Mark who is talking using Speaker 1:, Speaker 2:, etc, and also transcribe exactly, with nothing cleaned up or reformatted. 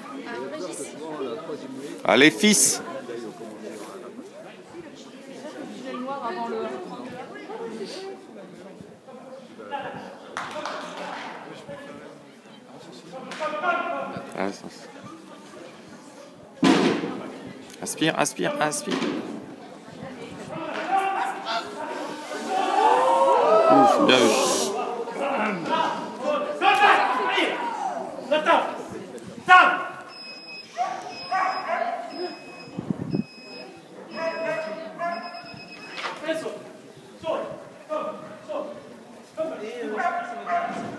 Speaker 1: Allez, fils. Aspire, aspire, aspire. Ouf, bien vu.
Speaker 2: Et euh,